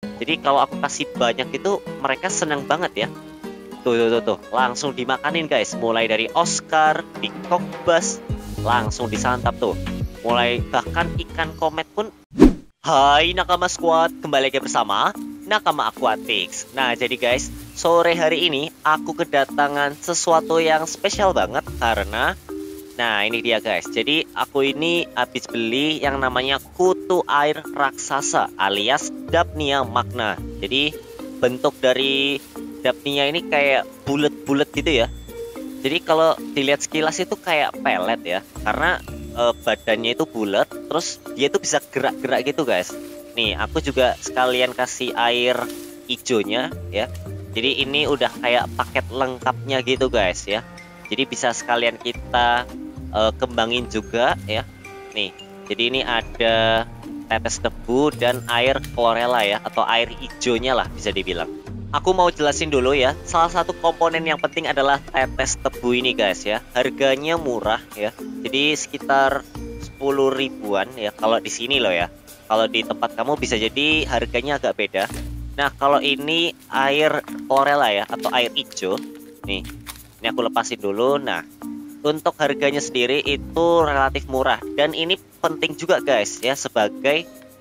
Jadi kalau aku kasih banyak itu mereka senang banget ya. Tuh, langsung dimakanin guys. Mulai dari Oscar, di Kokbas, langsung disantap tuh. Mulai bahkan ikan komet pun. Hai Nakama Squad, kembali lagi bersama Nakama Aquatics. Nah jadi guys, sore hari ini aku kedatangan sesuatu yang spesial banget karena nah ini dia guys. Jadi aku ini habis beli yang namanya kutu air raksasa alias Dapnia magna. Jadi bentuk dari Dapnia ini kayak bulat-bulat gitu ya. Jadi kalau dilihat sekilas itu kayak pelet ya, karena badannya itu bulat, terus dia itu bisa gerak-gerak gitu guys. Nih aku juga sekalian kasih air hijaunya ya. Jadi ini udah kayak paket lengkapnya gitu guys ya. Jadi bisa sekalian kita kembangin juga ya. Nih, jadi ini ada tetes debu dan air chlorella ya, atau air hijaunya lah bisa dibilang. Aku mau jelasin dulu ya, salah satu komponen yang penting adalah tetes tebu ini guys ya. Harganya murah ya, jadi sekitar 10 ribuan ya kalau di sini loh ya. Kalau di tempat kamu bisa jadi harganya agak beda. Nah kalau ini air chlorella ya, atau air hijau. Nih, ini aku lepasin dulu. Nah untuk harganya sendiri itu relatif murah. Dan ini penting juga guys ya, sebagai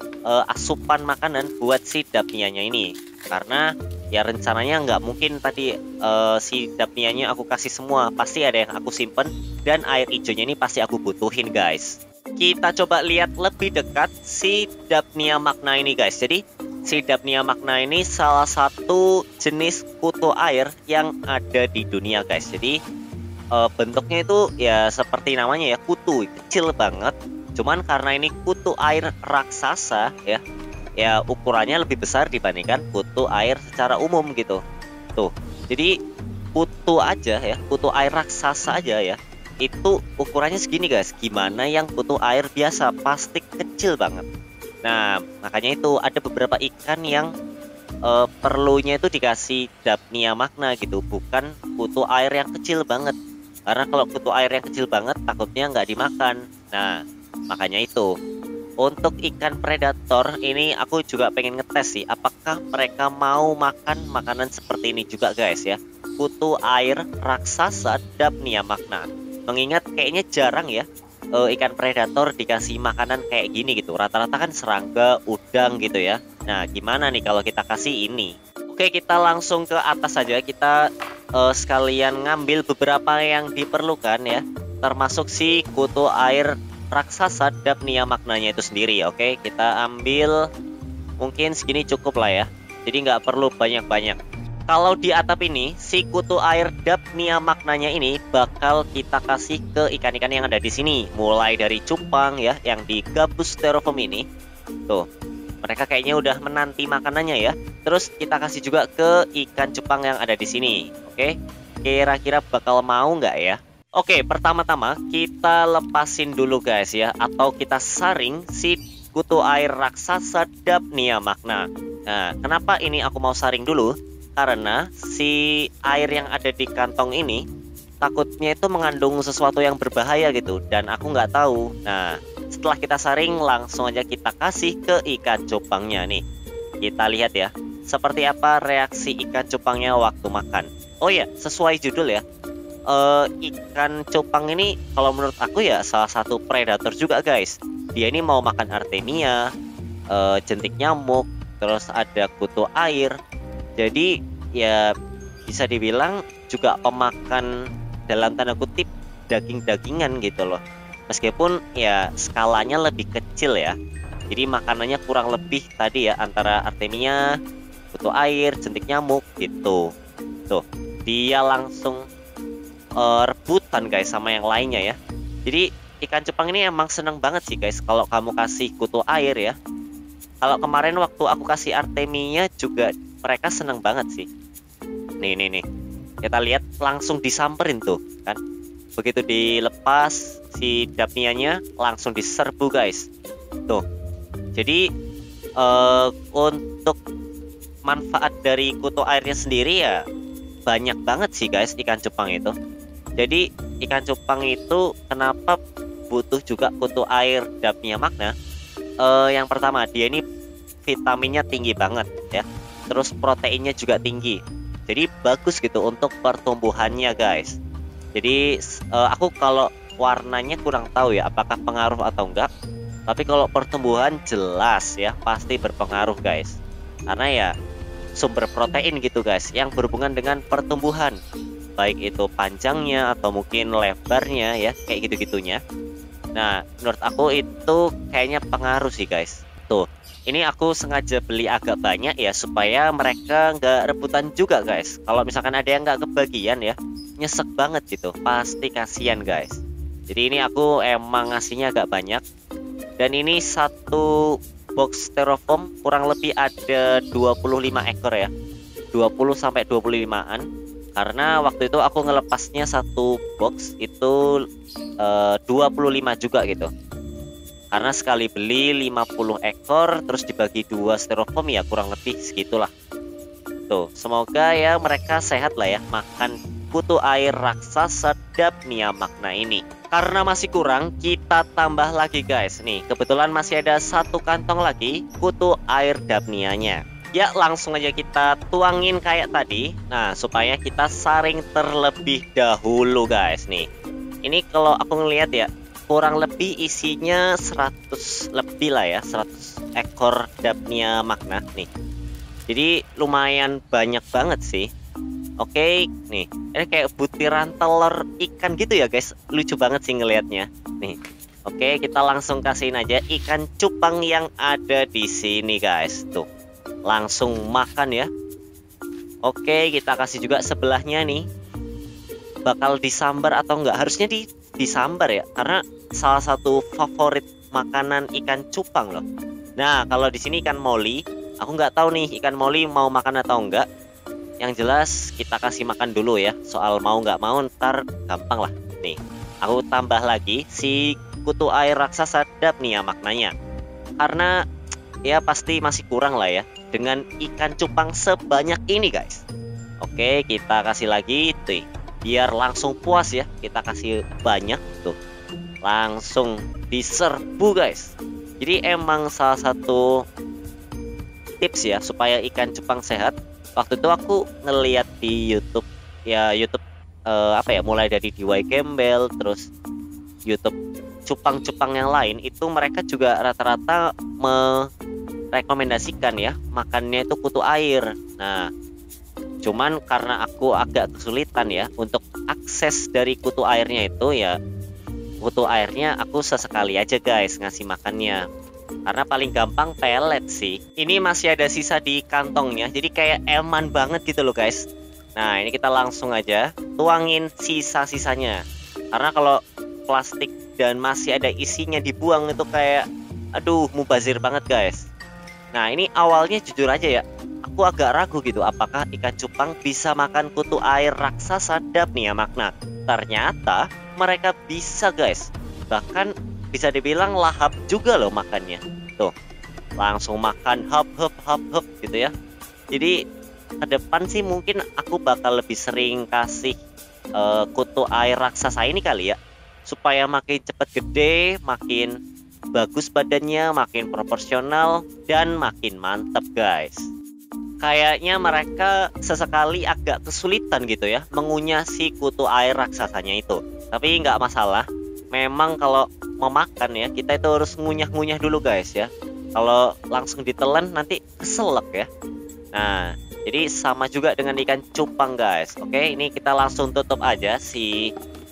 asupan makanan buat si Dapnianya ini. Karena ya rencananya nggak mungkin tadi si Dapnianya aku kasih semua, pasti ada yang aku simpen, dan air hijaunya ini pasti aku butuhin guys. Kita coba lihat lebih dekat si Dapnia magna ini guys. Jadi si Dapnia magna ini salah satu jenis kutu air yang ada di dunia guys. Jadi bentuknya itu ya seperti namanya ya, kutu kecil banget. Cuman karena ini kutu air raksasa ya, ya ukurannya lebih besar dibandingkan kutu air secara umum gitu. Tuh, jadi kutu aja ya, kutu air raksasa aja ya, itu ukurannya segini guys. Gimana yang kutu air biasa, pasti kecil banget. Nah makanya itu ada beberapa ikan yang perlunya itu dikasih Dapnia magna gitu, bukan kutu air yang kecil banget. Karena kalau kutu air yang kecil banget takutnya nggak dimakan. Nah makanya itu untuk ikan predator ini aku juga pengen ngetes sih, apakah mereka mau makan makanan seperti ini juga guys ya, kutu air raksasa Dapnia magna. Mengingat kayaknya jarang ya ikan predator dikasih makanan kayak gini gitu. Rata-rata kan serangga, udang gitu ya. Nah gimana nih kalau kita kasih ini? Oke, kita langsung ke atas saja. Kita sekalian ngambil beberapa yang diperlukan ya, termasuk si kutu air raksasa Dapnia magnanya itu sendiri. Oke, kita ambil mungkin segini cukup lah ya, jadi nggak perlu banyak-banyak. Kalau di atap ini si kutu air Dapnia magnanya ini bakal kita kasih ke ikan-ikan yang ada di sini, mulai dari cupang ya yang di gabus styrofoam ini. Tuh, mereka kayaknya udah menanti makanannya ya. Terus kita kasih juga ke ikan cupang yang ada di sini. Oke, kira-kira bakal mau nggak ya? Oke, pertama-tama kita lepasin dulu guys ya, atau kita saring si kutu air raksasa Dapnia magna. Nah, kenapa ini aku mau saring dulu? Karena si air yang ada di kantong ini takutnya itu mengandung sesuatu yang berbahaya gitu, dan aku nggak tahu. Nah, setelah kita saring langsung aja kita kasih ke ikan cupangnya nih. Kita lihat ya, seperti apa reaksi ikan cupangnya waktu makan. Oh ya, sesuai judul ya, ikan cupang ini kalau menurut aku ya salah satu predator juga guys. Dia ini mau makan artemia, jentik nyamuk, terus ada kutu air. Jadi ya bisa dibilang juga pemakan dalam tanda kutip daging-dagingan gitu loh. Meskipun ya skalanya lebih kecil ya. Jadi makanannya kurang lebih tadi ya antara artemia, kutu air, jentik nyamuk gitu. Tuh, dia langsung rebutan guys sama yang lainnya ya. Jadi ikan cupang ini emang seneng banget sih guys kalau kamu kasih kutu air ya. Kalau kemarin waktu aku kasih artemia juga mereka seneng banget sih. Nih kita lihat langsung disamperin tuh kan. Begitu dilepas si Dapnianya langsung diserbu guys. Tuh, jadi untuk manfaat dari kutu airnya sendiri ya banyak banget sih guys ikan cupang itu. Jadi ikan cupang itu kenapa butuh juga kutu air Dapnia magna? Yang pertama dia ini vitaminnya tinggi banget ya. Terus proteinnya juga tinggi. Jadi bagus gitu untuk pertumbuhannya guys. Jadi aku kalau warnanya kurang tahu ya apakah pengaruh atau enggak. Tapi kalau pertumbuhan jelas ya pasti berpengaruh guys. Karena ya sumber protein gitu guys yang berhubungan dengan pertumbuhan. Baik itu panjangnya atau mungkin lebarnya ya, kayak gitu-gitunya. Nah, menurut aku itu kayaknya pengaruh sih guys. Tuh, ini aku sengaja beli agak banyak ya supaya mereka nggak rebutan juga guys. Kalau misalkan ada yang nggak kebagian ya, nyesek banget gitu. Pasti kasihan guys. Jadi ini aku emang ngasihnya agak banyak. Dan ini satu box styrofoam kurang lebih ada 25 ekor ya. 20 sampai 25-an. Karena waktu itu aku ngelepasnya satu box itu 25 juga gitu. Karena sekali beli 50 ekor terus dibagi 2 styrofoam ya kurang lebih segitulah. Tuh, semoga ya mereka sehat lah ya makan kutu air raksasa Daphnia magna ini. Karena masih kurang, kita tambah lagi guys. Nih, kebetulan masih ada satu kantong lagi kutu air Daphnia-nya. Ya, langsung aja kita tuangin kayak tadi. Nah, supaya kita saring terlebih dahulu guys. Nih, ini kalau aku ngelihat ya, kurang lebih isinya 100 lebih lah ya, 100 ekor Daphnia magna nih. Jadi lumayan banyak banget sih. Oke, nih, ini kayak butiran telur ikan gitu ya guys. Lucu banget sih ngelihatnya. Nih. Oke, kita langsung kasihin aja ikan cupang yang ada di sini guys. Tuh. Langsung makan ya. Oke, kita kasih juga sebelahnya nih. Bakal disambar atau enggak? Harusnya disambar ya, karena salah satu favorit makanan ikan cupang loh. Nah, kalau di sini ikan moli, aku nggak tahu nih ikan moli mau makan atau enggak. Yang jelas kita kasih makan dulu ya. Soal mau nggak mau ntar gampang lah. Nih, aku tambah lagi si kutu air raksasa Daphnia maknanya. Karena ya pasti masih kurang lah ya dengan ikan cupang sebanyak ini guys. Oke, kita kasih lagi tuh. Biar langsung puas ya. Kita kasih banyak tuh. Langsung diserbu guys. Jadi emang salah satu tips ya supaya ikan cupang sehat. Waktu itu aku ngeliat di YouTube ya, YouTube apa ya, mulai dari DIY Gembel terus YouTube cupang-cupang yang lain itu mereka juga rata-rata merekomendasikan ya makannya itu kutu air. Nah, cuman karena aku agak kesulitan ya untuk akses dari kutu airnya itu ya, kutu airnya aku sesekali aja guys ngasih makannya. Karena paling gampang pelet sih. Ini masih ada sisa di kantongnya. Jadi kayak eman banget gitu loh guys. Nah, ini kita langsung aja tuangin sisa-sisanya. Karena kalau plastik dan masih ada isinya dibuang itu kayak aduh mubazir banget guys. Nah, ini awalnya jujur aja ya, aku agak ragu gitu apakah ikan cupang bisa makan kutu air raksasa Daphnia magna. Ternyata mereka bisa guys. Bahkan bisa dibilang lahap juga loh makannya. Tuh, langsung makan hop gitu ya. Jadi ke depan sih mungkin aku bakal lebih sering kasih kutu air raksasa ini kali ya, supaya makin cepet gede, makin bagus badannya, makin proporsional dan makin mantap guys. Kayaknya mereka sesekali agak kesulitan gitu ya mengunyah si kutu air raksasanya itu. Tapi nggak masalah. Memang kalau mau makan ya kita itu harus ngunyah-ngunyah dulu guys ya. Kalau langsung ditelan nanti keselak ya. Nah, jadi sama juga dengan ikan cupang guys. Oke, ini kita langsung tutup aja si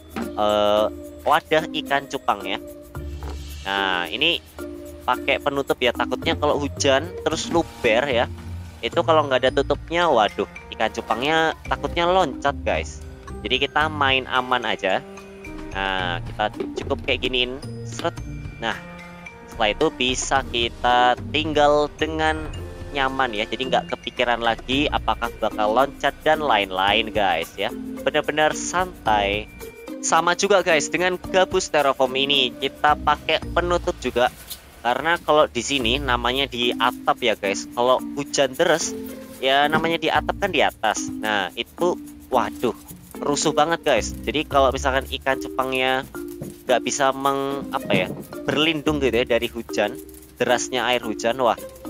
wadah ikan cupang ya. Nah, ini pakai penutup ya, takutnya kalau hujan terus luber ya. Itu kalau nggak ada tutupnya, waduh, ikan cupangnya takutnya loncat guys. Jadi kita main aman aja. Nah, kita cukup kayak giniin, seret. Nah, setelah itu bisa kita tinggal dengan nyaman ya. Jadi nggak kepikiran lagi apakah bakal loncat dan lain-lain guys ya. Benar-benar santai. Sama juga guys dengan gabus styrofoam ini, kita pakai penutup juga. Karena kalau di sini namanya di atap ya guys. Kalau hujan deras ya namanya di atap kan di atas. Nah, itu waduh, rusuh banget guys. Jadi kalau misalkan ikan cupangnya nggak bisa berlindung gitu ya dari hujan, derasnya air hujan, wah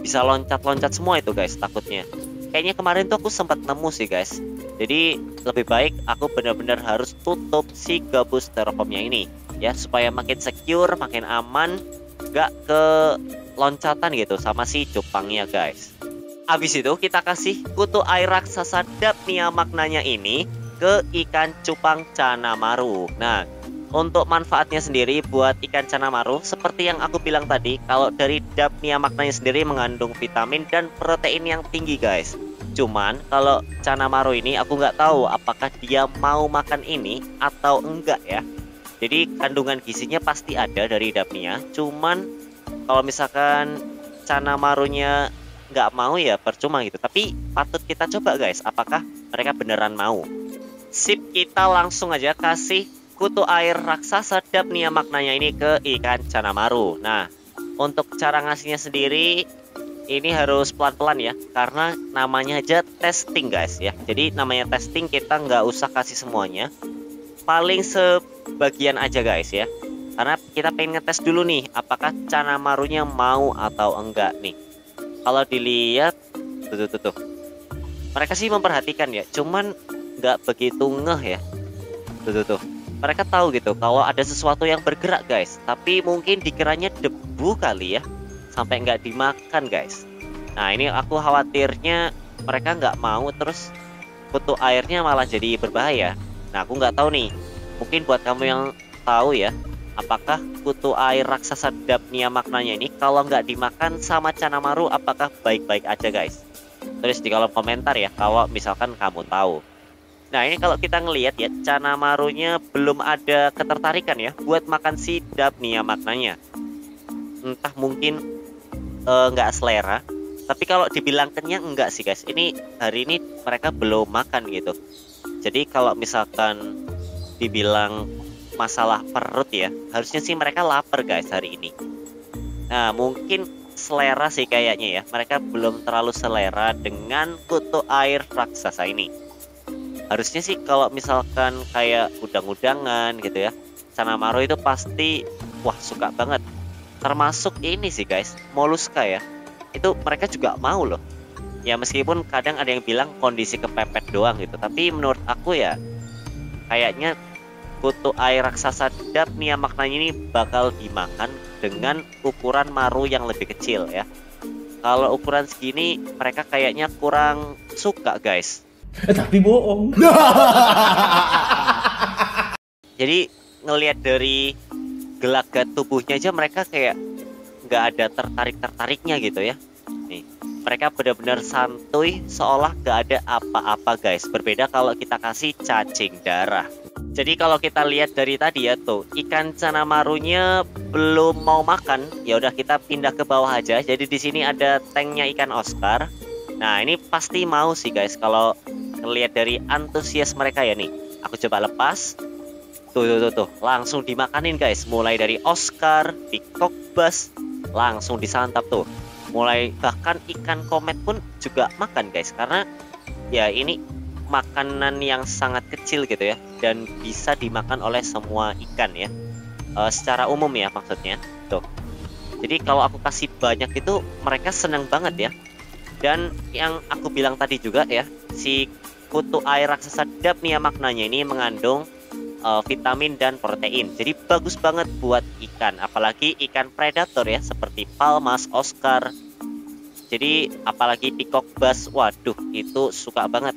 bisa loncat-loncat semua itu guys takutnya. Kayaknya kemarin tuh aku sempat nemu sih guys. Jadi lebih baik aku benar-benar harus tutup si gabus styrofoamnya ini ya, supaya makin secure, makin aman, gak ke loncatan gitu sama si cupangnya guys. Habis itu kita kasih kutu air raksasa Daphnia maknanya ini ke ikan cupang Canamaru. Nah, untuk manfaatnya sendiri buat ikan Canamaru, seperti yang aku bilang tadi, kalau dari Daphnia maknanya sendiri mengandung vitamin dan protein yang tinggi guys. Cuman kalau Canamaru ini aku nggak tahu apakah dia mau makan ini atau enggak ya. Jadi kandungan gizinya pasti ada dari Daphnia. Cuman kalau misalkan Canamarunya nggak mau ya percuma gitu. Tapi patut kita coba guys, apakah mereka beneran mau. Sip, kita langsung aja kasih kutu air raksasa Daphnia maknanya ini ke ikan Canamaru. Nah, untuk cara ngasihnya sendiri ini harus pelan-pelan ya, karena namanya aja testing guys ya. Jadi namanya testing, kita nggak usah kasih semuanya, paling sebagian aja guys ya, karena kita pengen ngetes dulu nih apakah Canamarunya mau atau enggak nih. Kalau dilihat tuh mereka sih memperhatikan ya, cuman nggak begitu ngeh ya. Tuh mereka tahu gitu kalau ada sesuatu yang bergerak guys, tapi mungkin dikiranya debu kali ya, sampai nggak dimakan guys. Nah ini aku khawatirnya mereka nggak mau, terus kutu airnya malah jadi berbahaya. Nah aku nggak tahu nih, mungkin buat kamu yang tahu ya, apakah kutu air raksasa Daphnia maknanya ini kalau nggak dimakan sama Canamaru apakah baik-baik aja guys. Tulis di kolom komentar ya kalau misalkan kamu tahu. Nah ini kalau kita ngelihat ya, Canamarunya belum ada ketertarikan ya buat makan si Daphnia maknanya. Entah mungkin nggak selera, tapi kalau dibilang kenyang enggak sih guys. Ini hari ini mereka belum makan gitu. Jadi kalau misalkan dibilang masalah perut ya, harusnya sih mereka lapar guys hari ini. Nah mungkin selera sih kayaknya ya, mereka belum terlalu selera dengan kutu air raksasa ini. Harusnya sih kalau misalkan kayak udang-udangan gitu ya, Canamaru itu pasti wah suka banget. Termasuk ini sih guys, moluska ya, itu mereka juga mau loh ya, meskipun kadang ada yang bilang kondisi kepepet doang gitu, tapi menurut aku ya kayaknya kutu air raksasa Daphnia maknanya ini bakal dimakan dengan ukuran maru yang lebih kecil ya. Kalau ukuran segini mereka kayaknya kurang suka guys. Tapi bohong. Jadi ngelihat dari gelagat tubuhnya aja mereka kayak nggak ada tertarik-tertariknya gitu ya. Nih, mereka benar-benar santuy seolah nggak ada apa-apa guys. Berbeda kalau kita kasih cacing darah. Jadi kalau kita lihat dari tadi ya tuh, ikan Canamarunya belum mau makan. Ya udah kita pindah ke bawah aja. Jadi di sini ada tanknya ikan Oscar. Nah, ini pasti mau sih guys kalau lihat dari antusias mereka ya nih. Aku coba lepas. Tuh, langsung dimakanin guys. Mulai dari Oscar, Peacock Bass, langsung disantap tuh. Mulai bahkan ikan komet pun juga makan guys, karena ya ini makanan yang sangat kecil gitu ya, dan bisa dimakan oleh semua ikan ya, secara umum ya maksudnya tuh. Jadi kalau aku kasih banyak itu mereka senang banget ya. Dan yang aku bilang tadi juga ya, si kutu air raksasa Daphnia maknanya ini mengandung vitamin dan protein. Jadi bagus banget buat ikan, apalagi ikan predator ya, seperti palmas, Oscar. Jadi apalagi Peacock Bass, waduh itu suka banget.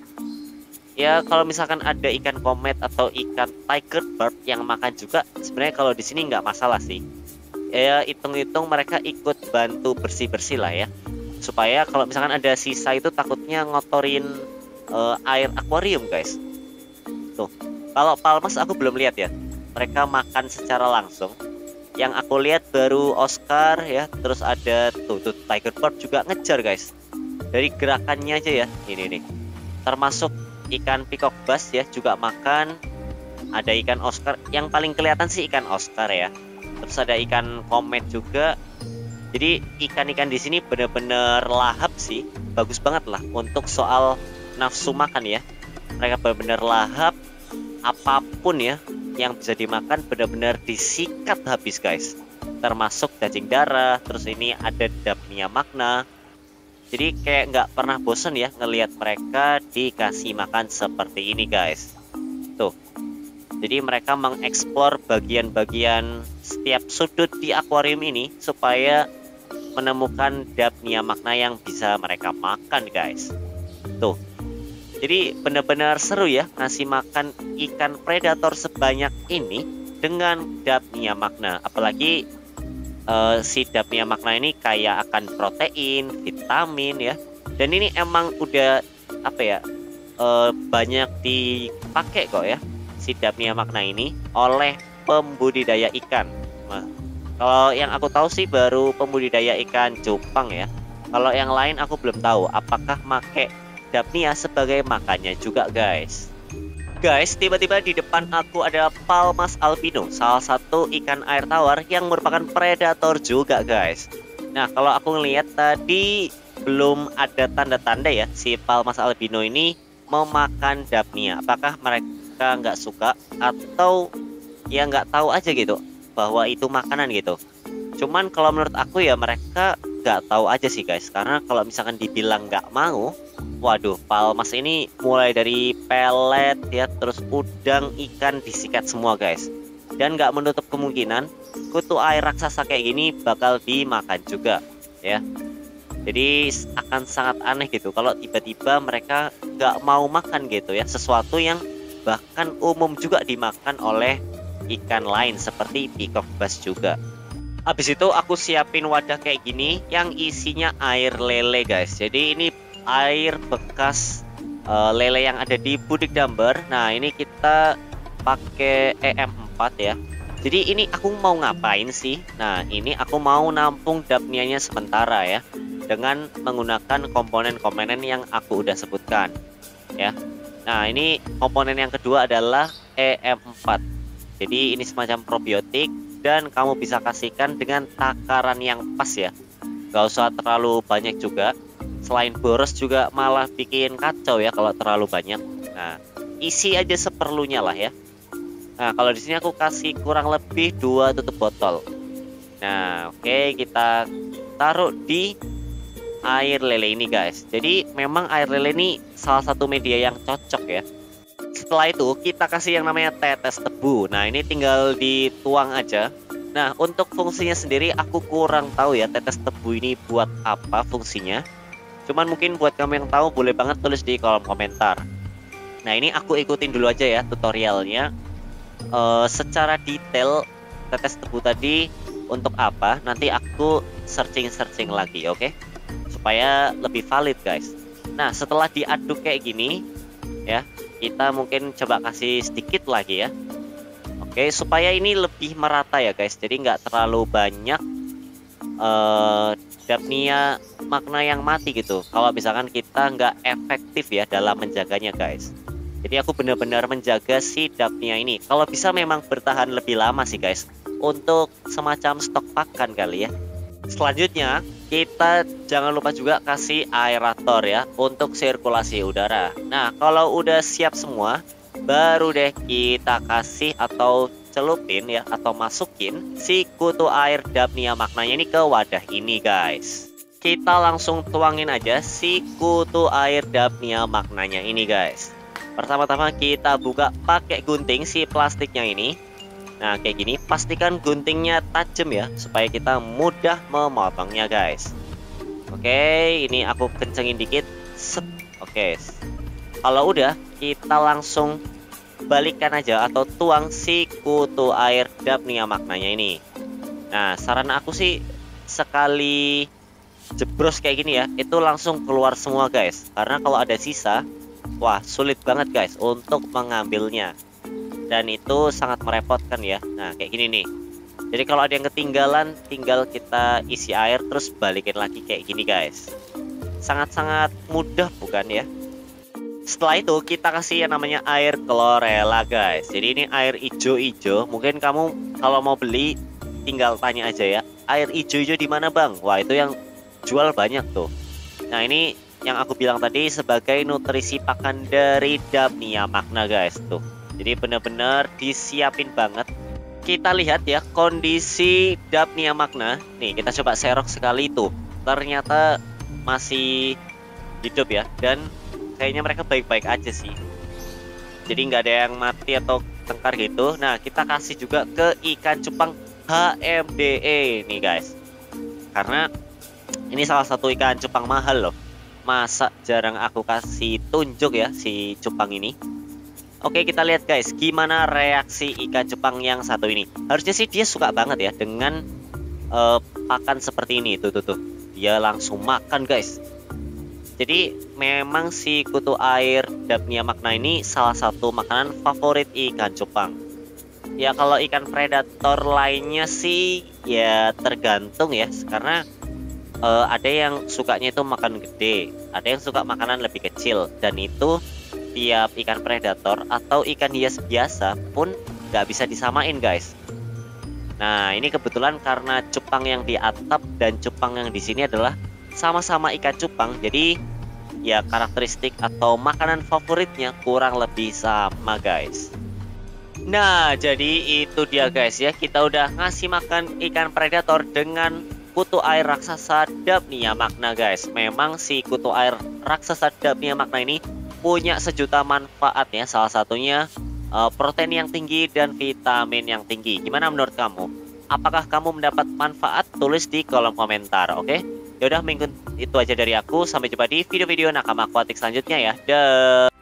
Ya kalau misalkan ada ikan komet atau ikan tiger barb yang makan juga, sebenarnya kalau di sini nggak masalah sih. Ya hitung-hitung mereka ikut bantu bersih-bersih lah ya, supaya kalau misalkan ada sisa itu takutnya ngotorin air akuarium guys. Tuh, kalau palmas aku belum lihat ya, mereka makan secara langsung. Yang aku lihat baru Oscar ya, terus ada tuh tiger barb juga ngejar guys. Dari gerakannya aja ya, ini nih. Termasuk ikan Peacock Bass ya juga makan. Ada ikan Oscar, yang paling kelihatan sih ikan Oscar ya. Terus ada ikan komet juga. Jadi ikan-ikan di sini bener-bener lahap sih, bagus banget lah untuk soal nafsu makan ya. Mereka bener-bener lahap, apapun ya yang bisa dimakan benar-benar disikat habis guys. Termasuk cacing darah, terus ini ada Daphnia magna, Jadi kayak nggak pernah bosen ya ngelihat mereka dikasih makan seperti ini guys. Tuh. Jadi mereka mengeksplor bagian-bagian setiap sudut di akuarium ini supaya menemukan Daphnia magna yang bisa mereka makan guys. Tuh. Jadi benar-benar seru ya ngasih makan ikan predator sebanyak ini dengan Daphnia magna. Apalagi si Daphnia magna ini kaya akan protein, vitamin ya. Dan ini emang udah apa ya, banyak dipakai kok ya si Daphnia magna ini oleh pembudidaya ikan. Nah, kalau yang aku tahu sih baru pembudidaya ikan cupang ya. Kalau yang lain aku belum tahu apakah make Daphnia sebagai makannya juga guys. Guys, tiba-tiba di depan aku ada Palmas albino, salah satu ikan air tawar yang merupakan predator juga guys. Nah, kalau aku ngelihat tadi belum ada tanda-tanda ya si Palmas albino ini memakan Daphnia. Apakah mereka nggak suka atau ya nggak tahu aja gitu bahwa itu makanan gitu. Cuman kalau menurut aku ya mereka nggak tahu aja sih guys. Karena kalau misalkan dibilang nggak mau, waduh, Palmas ini mulai dari pelet ya, terus udang, ikan disikat semua guys. Dan nggak menutup kemungkinan kutu air raksasa kayak gini bakal dimakan juga ya. Jadi akan sangat aneh gitu kalau tiba-tiba mereka nggak mau makan gitu ya, sesuatu yang bahkan umum juga dimakan oleh ikan lain seperti peacock bass juga. Habis itu aku siapin wadah kayak gini yang isinya air lele guys. Jadi ini air bekas lele yang ada di Budik Damber. Nah ini kita pakai EM4 ya. Jadi ini aku mau ngapain sih? Nah ini aku mau nampung Daphnia-nya sementara ya, dengan menggunakan komponen-komponen yang aku udah sebutkan ya. Nah ini komponen yang kedua adalah EM4. Jadi ini semacam probiotik dan kamu bisa kasihkan dengan takaran yang pas ya. Gak usah terlalu banyak juga. Selain boros juga malah bikin kacau ya kalau terlalu banyak. Nah, isi aja seperlunya lah ya. Nah, kalau di sini aku kasih kurang lebih 2 tutup botol. Nah, oke, kita taruh di air lele ini guys. Jadi memang air lele ini salah satu media yang cocok ya. Setelah itu kita kasih yang namanya tetes tebu. Nah ini tinggal dituang aja. Nah untuk fungsinya sendiri aku kurang tahu ya tetes tebu ini buat apa fungsinya. Cuman mungkin buat kamu yang tahu boleh banget tulis di kolom komentar. Nah ini aku ikutin dulu aja ya tutorialnya. Secara detail tetes tebu tadi untuk apa nanti aku searching lagi oke? Supaya lebih valid guys. Nah setelah diaduk kayak gini ya, kita mungkin coba kasih sedikit lagi ya. Oke, supaya ini lebih merata ya guys. Jadi nggak terlalu banyak Daphnia magna yang mati gitu. Kalau misalkan kita nggak efektif ya dalam menjaganya guys. Jadi aku benar-benar menjaga si Daphnia ini. Kalau bisa memang bertahan lebih lama sih guys, untuk semacam stok pakan kali ya. Selanjutnya kita jangan lupa juga kasih aerator ya untuk sirkulasi udara. Nah kalau udah siap semua baru deh kita kasih atau celupin ya atau masukin si kutu air Daphnia magnanya ini ke wadah ini guys. Kita langsung tuangin aja si kutu air Daphnia magnanya ini guys. Pertama-tama kita buka pakai gunting si plastiknya ini. Nah kayak gini, pastikan guntingnya tajam ya supaya kita mudah memotongnya guys. Oke, ini aku kencengin dikit. Set. Oke. Kalau udah, kita langsung balikkan aja atau tuang si kutu air Daphnia magnanya ini. Nah saran aku sih sekali jebros kayak gini ya, itu langsung keluar semua guys. Karena kalau ada sisa, wah sulit banget guys untuk mengambilnya. Dan itu sangat merepotkan ya. Nah kayak gini nih. Jadi kalau ada yang ketinggalan, tinggal kita isi air terus balikin lagi kayak gini guys. Sangat-sangat mudah bukan ya? Setelah itu kita kasih yang namanya air chlorella guys. Jadi ini air ijo-ijo. Mungkin kamu kalau mau beli tinggal tanya aja ya, air ijo-ijo di mana bang? Wah itu yang jual banyak tuh. Nah ini yang aku bilang tadi sebagai nutrisi pakan dari Daphnia magna guys tuh. Jadi benar-benar disiapin banget. Kita lihat ya kondisi Daphnia magna. Nih kita coba serok sekali tuh. Ternyata masih hidup ya, dan kayaknya mereka baik-baik aja sih. Jadi nggak ada yang mati atau tengkar gitu. Nah, kita kasih juga ke ikan cupang HMDE nih guys, karena ini salah satu ikan cupang mahal loh. Masa jarang aku kasih tunjuk ya si cupang ini. Oke, kita lihat guys, gimana reaksi ikan cupang yang satu ini. Harusnya sih dia suka banget ya dengan pakan seperti ini. Tuh. Dia langsung makan guys. Jadi memang si kutu air Daphnia magna ini salah satu makanan favorit ikan cupang. Ya kalau ikan predator lainnya sih ya tergantung ya. Karena ada yang sukanya itu makan gede, ada yang suka makanan lebih kecil. Dan itu tiap ikan predator atau ikan hias biasa pun nggak bisa disamain guys. Nah ini kebetulan karena cupang yang di atap dan cupang yang di sini adalah sama-sama ikan cupang, jadi ya karakteristik atau makanan favoritnya kurang lebih sama guys. Nah jadi itu dia guys ya, kita udah ngasih makan ikan predator dengan kutu air raksasa Daphnia magna guys. Memang si kutu air raksasa Daphnia magna ini punya sejuta manfaatnya, salah satunya protein yang tinggi dan vitamin yang tinggi. Gimana menurut kamu? Apakah kamu mendapat manfaat? Tulis di kolom komentar, oke? Yaudah, minggu itu aja dari aku. Sampai jumpa di video-video nakama akuatik selanjutnya ya. Dah.